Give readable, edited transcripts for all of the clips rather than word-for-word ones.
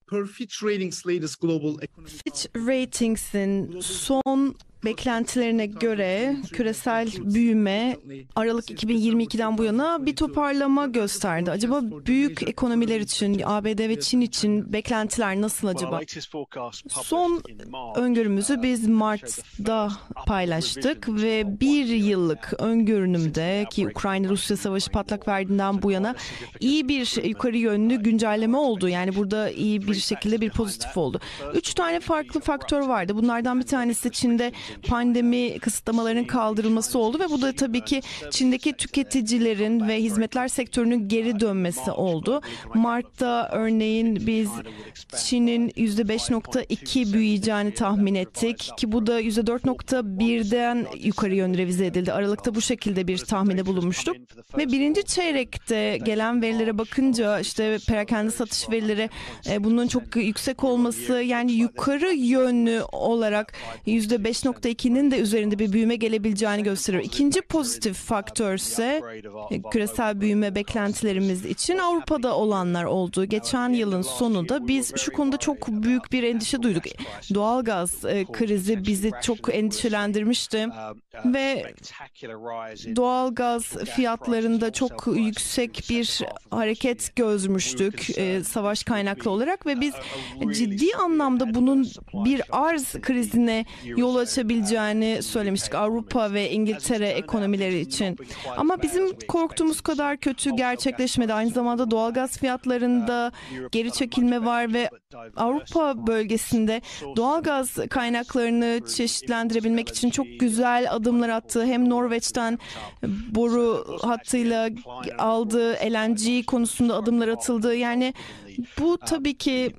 Fitch Ratings'in son beklentilerine göre küresel büyüme Aralık 2022'den bu yana bir toparlama gösterdi. Acaba büyük ekonomiler için, ABD ve Çin için beklentiler nasıl acaba? Son öngörümüzü biz Mart'ta paylaştık ve bir yıllık öngörünümde ki Ukrayna-Rusya savaşı patlak verdiğinden bu yana iyi bir yukarı yönlü güncelleme oldu. Yani burada iyi bir şekilde bir pozitif oldu. 3 tane farklı faktör vardı. Bunlardan bir tanesi Çin'de pandemi kısıtlamalarının kaldırılması oldu ve bu da tabii ki Çin'deki tüketicilerin ve hizmetler sektörünün geri dönmesi oldu. Mart'ta örneğin biz Çin'in %5.2 büyüyeceğini tahmin ettik ki bu da %4.1'den yukarı yönlü revize edildi. Aralıkta bu şekilde bir tahminde bulunmuştuk ve birinci çeyrekte gelen verilere bakınca işte perakende satış verileri bunun çok yüksek olması, yani yukarı yönlü olarak %5.2'nin de üzerinde bir büyüme gelebileceğini gösteriyor. İkinci pozitif faktör ise küresel büyüme beklentilerimiz için Avrupa'da olanlar oldu. Geçen yılın sonunda biz şu konuda çok büyük bir endişe duyduk. Doğalgaz krizi bizi çok endişelendirmişti ve doğalgaz fiyatlarında çok yüksek bir hareket görmüştük savaş kaynaklı olarak ve biz ciddi anlamda bunun bir arz krizine yol açabileceğini söylemiştik Avrupa ve İngiltere ekonomileri için. Ama bizim korktuğumuz kadar kötü gerçekleşmedi. Aynı zamanda doğalgaz fiyatlarında geri çekilme var ve Avrupa bölgesinde doğalgaz kaynaklarını çeşitlendirebilmek için çok güzel adımlar attı. Hem Norveç'ten boru hattıyla aldığı LNG konusunda adımlar atıldı. Yani bu tabii ki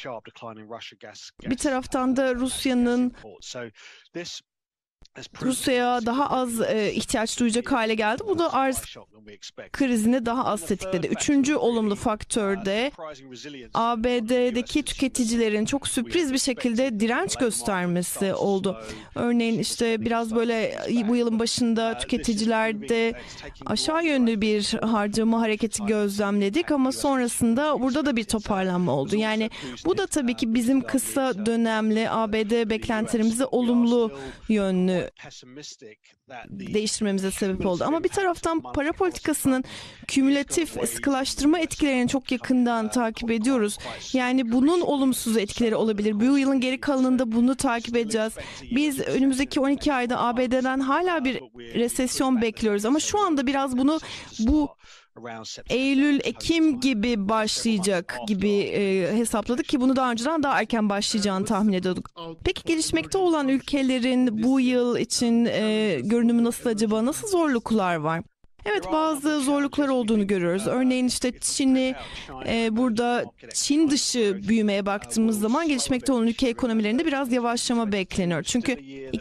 bir taraftan da Rusya'ya daha az ihtiyaç duyacak hale geldi. Bu da arz krizini daha az tetikledi. Üçüncü olumlu faktör de ABD'deki tüketicilerin çok sürpriz bir şekilde direnç göstermesi oldu. Örneğin işte biraz böyle bu yılın başında tüketicilerde aşağı yönlü bir harcama hareketi gözlemledik ama sonrasında burada da bir toparlanma oldu. Yani bu da tabii ki bizim kısa dönemli ABD beklentilerimizi olumlu yönlü değiştirmemize sebep oldu. Ama bir taraftan para politikasının kümülatif sıkılaştırma etkilerini çok yakından takip ediyoruz. Yani bunun olumsuz etkileri olabilir. Bu yılın geri kalanında bunu takip edeceğiz. Biz önümüzdeki 12 ayda ABD'den hala bir resesyon bekliyoruz. Ama şu anda biraz bunu bu Eylül-Ekim gibi başlayacak gibi hesapladık ki bunu daha önceden daha erken başlayacağını tahmin ediyorduk. Peki gelişmekte olan ülkelerin bu yıl için görünümü nasıl acaba? Nasıl zorluklar var? Evet, bazı zorluklar olduğunu görüyoruz. Örneğin işte burada Çin dışı büyümeye baktığımız zaman gelişmekte olan ülke ekonomilerinde biraz yavaşlama bekleniyor. Çünkü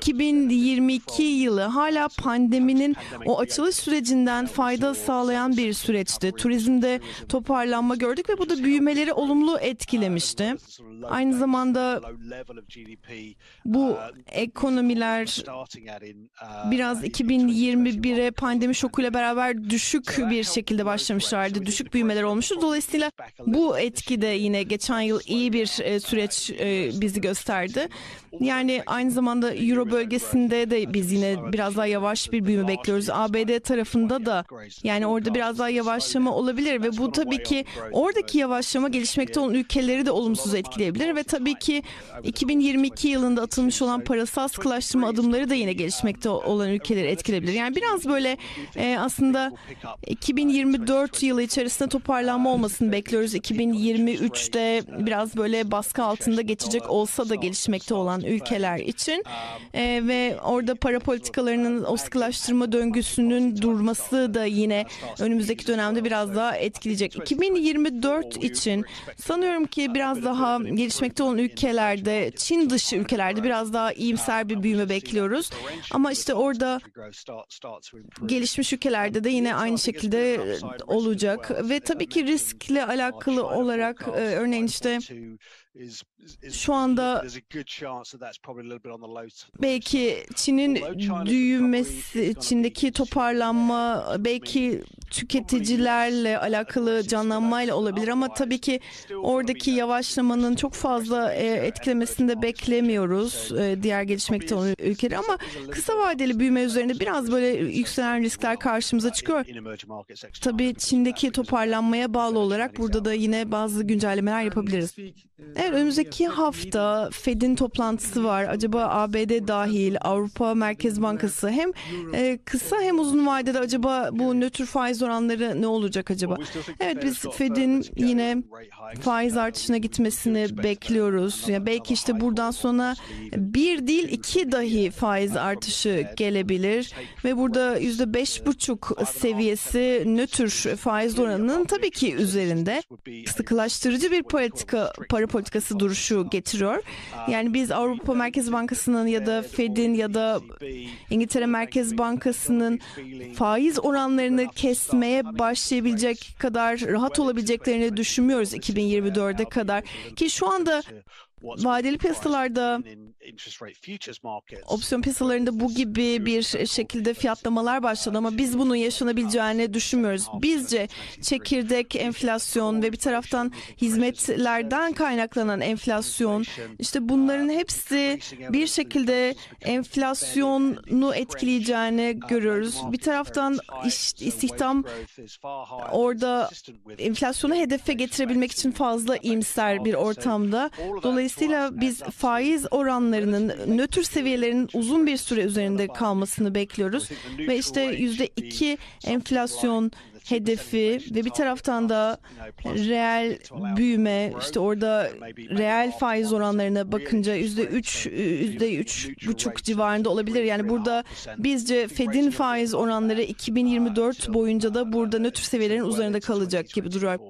2022 yılı hala pandeminin o açılış sürecinden fayda sağlayan bir süreçti. Turizmde toparlanma gördük ve bu da büyümeleri olumlu etkilemişti. Aynı zamanda bu ekonomiler biraz 2021'e pandemi şokuyla beraber düşük bir şekilde başlamışlardı. Düşük büyümeler olmuştu. Dolayısıyla bu etki de yine geçen yıl iyi bir süreç bizi gösterdi. Yani aynı zamanda Euro bölgesinde de biz yine biraz daha yavaş bir büyüme bekliyoruz. ABD tarafında da yani orada biraz daha yavaşlama olabilir ve bu tabii ki oradaki yavaşlama gelişmekte olan ülkeleri de olumsuz etkileyebilir ve tabii ki 2022 yılında atılmış olan parasal sıkılaştırma adımları da yine gelişmekte olan ülkeleri etkileyebilir. Yani biraz böyle aslında 2024 yılı içerisinde toparlanma olmasını bekliyoruz. 2023'te biraz böyle baskı altında geçecek olsa da gelişmekte olan ülkeler için ve orada para politikalarının o sıkılaştırma döngüsünün durması da yine önümüzdeki dönemde biraz daha etkileyecek. 2024 için sanıyorum ki biraz daha gelişmekte olan ülkelerde, Çin dışı ülkelerde biraz daha iyimser bir büyüme bekliyoruz. Ama işte orada gelişmiş ülkelerde vadede yine aynı şekilde olacak ve tabii ki riskle alakalı olarak örneğin işte şu anda belki Çin'in büyümesi, Çin'deki toparlanma, belki tüketicilerle alakalı canlanmayla olabilir ama tabii ki oradaki yavaşlamanın çok fazla etkilemesini de beklemiyoruz diğer gelişmekte olan ülkeler ama kısa vadeli büyüme üzerinde biraz böyle yükselen riskler karşımıza çıkıyor. Tabii Çin'deki toparlanmaya bağlı olarak burada da yine bazı güncellemeler yapabiliriz. Evet, önümüzdeki hafta Fed'in toplantısı var. Acaba ABD dahil Avrupa Merkez Bankası hem kısa hem uzun vadede acaba bu nötr faiz oranları ne olacak acaba? Evet, biz Fed'in yine faiz artışına gitmesini bekliyoruz. Yani belki işte buradan sonra bir değil iki dahi faiz artışı gelebilir ve burada %5,5 seviyesi nötr faiz oranının tabii ki üzerinde sıkılaştırıcı bir para politikası duruşu getiriyor. Yani biz Avrupa Merkez Bankası'nın ya da Fed'in ya da İngiltere Merkez Bankası'nın faiz oranlarını kesmeye başlayabilecek kadar rahat olabileceklerini düşünmüyoruz 2024'e kadar ki şu anda vadeli piyasalarda, opsiyon piyasalarında bu gibi bir şekilde fiyatlamalar başladı ama biz bunun yaşanabileceğini düşünmüyoruz. Bizce çekirdek enflasyon ve bir taraftan hizmetlerden kaynaklanan enflasyon, işte bunların hepsi bir şekilde enflasyonu etkileyeceğini görüyoruz. Bir taraftan istihdam orada enflasyonu hedefe getirebilmek için fazla iyimser bir ortamda. Dolayısıyla biz faiz oranlarının nötr seviyelerinin uzun bir süre üzerinde kalmasını bekliyoruz ve işte %2 enflasyon hedefi ve bir taraftan da reel büyüme, işte orada reel faiz oranlarına bakınca %3,5 civarında olabilir. Yani burada bizce Fed'in faiz oranları 2024 boyunca da burada nötr seviyelerin üzerinde kalacak gibi duruyor.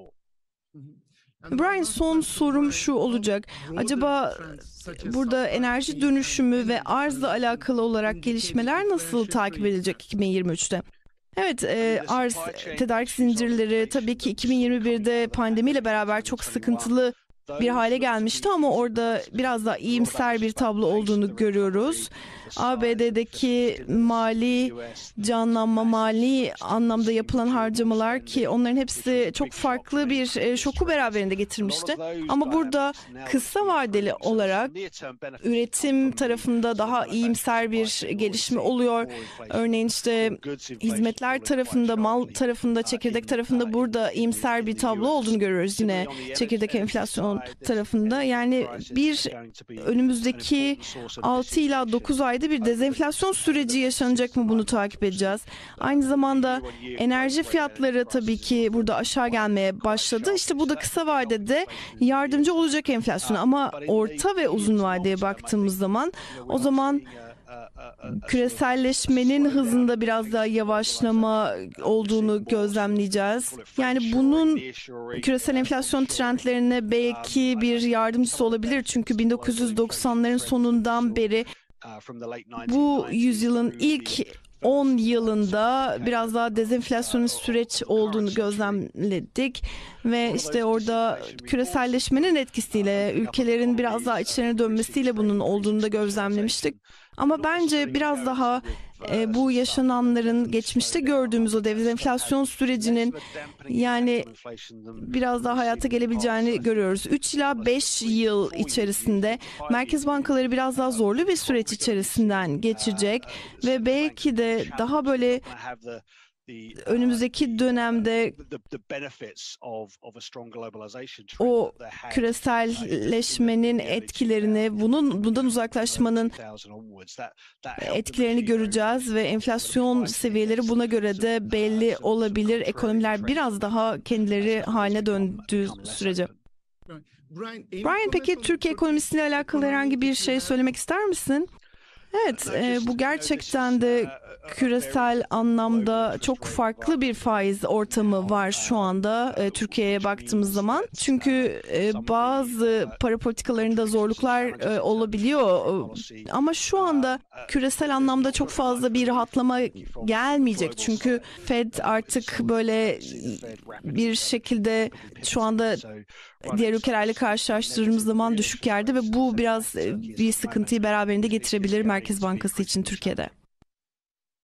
Brian, son sorum şu olacak. Acaba burada enerji dönüşümü ve arzla alakalı olarak gelişmeler nasıl takip edilecek 2023'te? Evet, arz tedarik zincirleri tabii ki 2021'de pandemiyle beraber çok sıkıntılı bir hale gelmişti ama orada biraz daha iyimser bir tablo olduğunu görüyoruz. ABD'deki mali canlanma, mali anlamda yapılan harcamalar ki onların hepsi çok farklı bir şoku beraberinde getirmişti. Ama burada kısa vadeli olarak üretim tarafında daha iyimser bir gelişme oluyor. Örneğin işte hizmetler tarafında, mal tarafında, çekirdek tarafında burada iyimser bir tablo olduğunu görüyoruz yine çekirdek enflasyon tarafında. Yani önümüzdeki 6 ila 9 ayda bir dezenflasyon süreci yaşanacak mı, bunu takip edeceğiz. Aynı zamanda enerji fiyatları tabii ki burada aşağı gelmeye başladı. İşte bu da kısa vadede yardımcı olacak enflasyona ama orta ve uzun vadeye baktığımız zaman o zaman küreselleşmenin hızında biraz daha yavaşlama olduğunu gözlemleyeceğiz. Yani bunun küresel enflasyon trendlerine belki bir yardımcısı olabilir. Çünkü 1990'ların sonundan beri bu yüzyılın ilk 10 yılında biraz daha dezenflasyonist süreç olduğunu gözlemledik ve işte orada küreselleşmenin etkisiyle ülkelerin biraz daha içlerine dönmesiyle bunun olduğunu da gözlemlemiştik. Ama bence biraz daha bu yaşananların geçmişte gördüğümüz o dezenflasyon sürecinin yani biraz daha hayata gelebileceğini görüyoruz. 3 ila 5 yıl içerisinde merkez bankaları biraz daha zorlu bir süreç içerisinden geçecek ve belki de daha böyle önümüzdeki dönemde o küreselleşmenin etkilerini, bundan uzaklaşmanın etkilerini göreceğiz ve enflasyon seviyeleri buna göre de belli olabilir. Ekonomiler biraz daha kendileri haline döndüğü sürece. Brian, peki Türkiye ekonomisiyle alakalı herhangi bir şey söylemek ister misin? Evet, bu gerçekten de küresel anlamda çok farklı bir faiz ortamı var şu anda Türkiye'ye baktığımız zaman. Çünkü bazı para politikalarında zorluklar olabiliyor. Ama şu anda küresel anlamda çok fazla bir rahatlama gelmeyecek. Çünkü Fed artık böyle bir şekilde şu anda diğer ülkelerle karşılaştırdığımız zaman düşük yerde ve bu biraz bir sıkıntıyı beraberinde getirebilir Merkez Bankası için Türkiye'de.